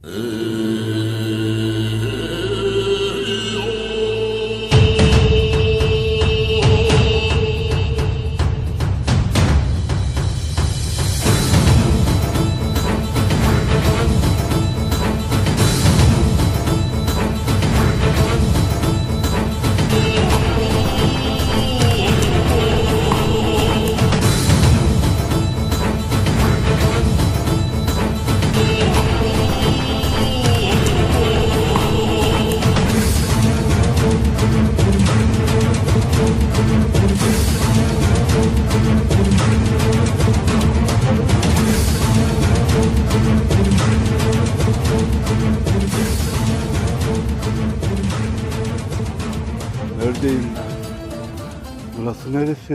Neredeyim ben? Burası neresi?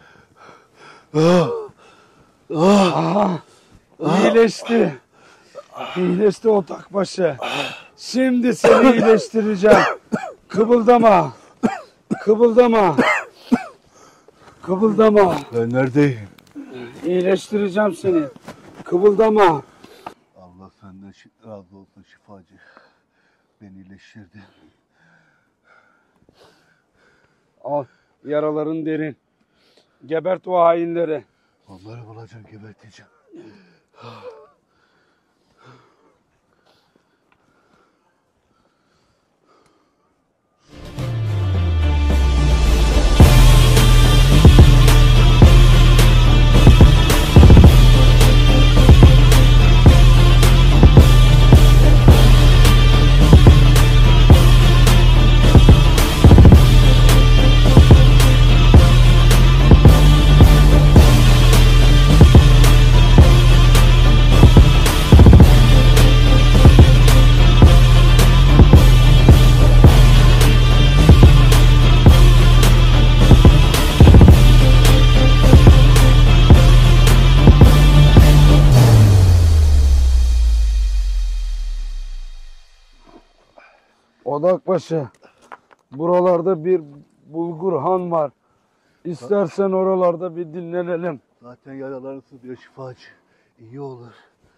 İyileşti. İyileşti o takbaşı. Şimdi seni iyileştireceğim. Kıpıldama. Kıpıldama. Kıpıldama. Ben neredeyim? İyileştireceğim seni. Kıpıldama. Allah senden razı olsun şifacı. Beni iyileştirdin. Al, yaraların derin. Gebert o hainleri. Onları bulacağım, geberteceğim. Odakbaşı. Buralarda bir Bulgur Han var. İstersen oralarda bir dinlenelim. Zaten yaralarını sızıyor şifacı. İyi olur.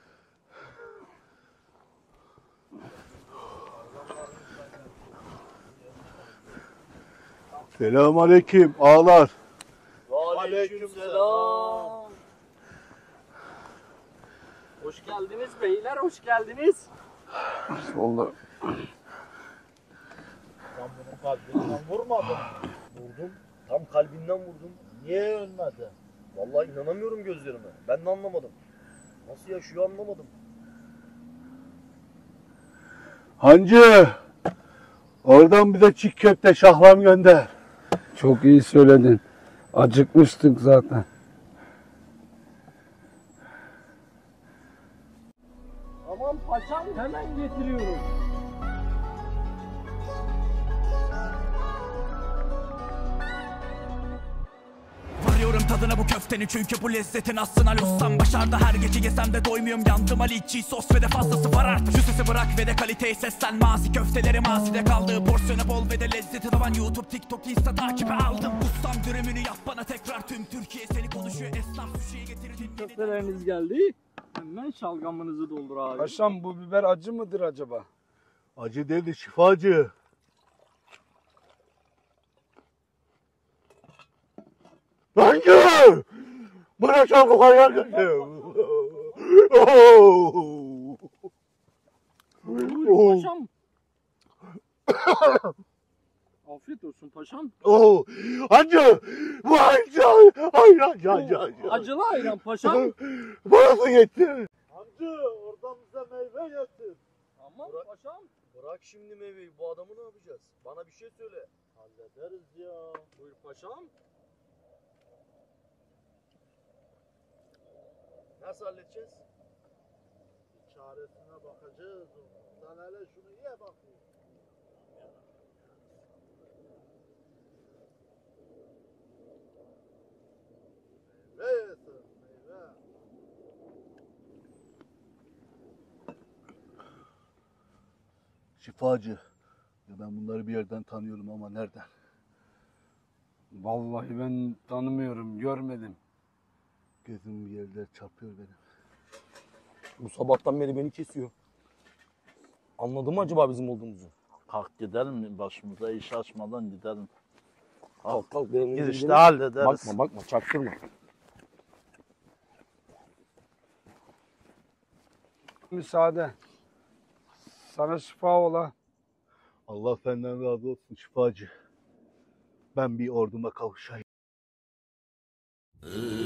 Selamünaleyküm ağalar. Aleykümselam. Hoş geldiniz beyler, hoş geldiniz. Oldu. Ben bunun kalbinden vurmadım. Vurdum, tam kalbinden vurdum. Niye ölmedi? Vallahi inanamıyorum gözlerime. Ben de anlamadım. Nasıl yaşıyor anlamadım. Hancı, oradan bize çiğ köfte şahlam gönder. Çok iyi söyledin. Acıkmıştık zaten. Aman paşam hemen getiriyorum. Varıyorum tadına bu köftenin çünkü bu lezzetin aslına lossam. Başardı her gece yesem de doymuyorum, yandım Ali çiğ sos ve de fazlası var artık. Şu sesi bırak ve de kaliteyi seslen, mazi köfteleri mazide kaldı. Porsiyonu bol ve de lezzeti tavan, YouTube, TikTok, Insta takibi aldım. Ustam dürümünü yap bana tekrar, tüm Türkiye seni konuşuyor. Esnaf sushi'ye getirdin. Köfteleriniz geldi. Hemen şalgamınızı doldur abi. Paşam bu biber acı mıdır acaba? Acı dedi şifacı. Hancı! Bana çabuk ayar götür. Buyurun paşam. Afiyet olsun paşam. Hancı! Bu hancı! Hancı! Acılı ayran paşam. Burası gitti. Hancı oradan bize meyve getir. Aman paşam. Bırak şimdi meyveyi, bu adamı ne yapacağız? Bana bir şey söyle. Hallederiz ya. Buyur paşam. Nasıl halledeceğiz? Bir çaresine bakacağız. Sen hele şunu ye bakayım. Meyve yesin, meyve. Şifacı. Ya ben bunları bir yerden tanıyorum ama nereden? Vallahi ben tanımıyorum, görmedim. Gözüm bir yerler çarpıyor benim. Bu sabahtan beri beni kesiyor. Anladı mı acaba bizim olduğumuzu? Kalk gidelim, başımıza iş açmadan gidelim. Kalk kalk. Benim Gir işte gidelim. hallederiz. Bakma çaktırma. Müsaade. Sana şifa ola. Allah senden razı olsun şifacı. Ben bir orduma kavuşayım.